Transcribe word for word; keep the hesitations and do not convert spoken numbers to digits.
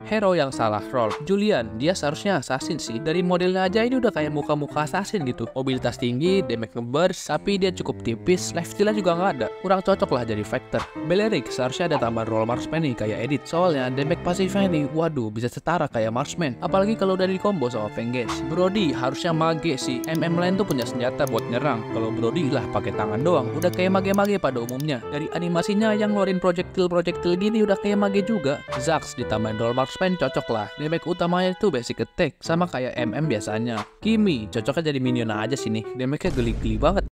Hero yang salah role. Julian, dia seharusnya assassin sih. Dari modelnya aja ini udah kayak muka-muka assassin gitu. Mobilitas tinggi, damage ngeburst, tapi dia cukup tipis, lifesteal-nya juga nggak ada. Kurang cocok lah jadi fighter. Balearic seharusnya ada tambahan role marksman nih kayak Edit. Soalnya damage pasifnya nih, waduh bisa setara kayak marksman. Apalagi kalau udah di combo sama Vengeance. Brody harusnya mage sih. M M lain tuh punya senjata buat nyerang. Kalau Brody lah pakai tangan doang. Udah kayak mage-mage pada umumnya. Dari animasinya yang ngeluarin projectile-projectile gini udah kayak mage juga. Zax ditambahin role marksman cocok lah. Damage utamanya itu basic attack sama kayak M M biasanya. Kimi cocoknya jadi minion aja sini. Damage-nya geli-geli banget.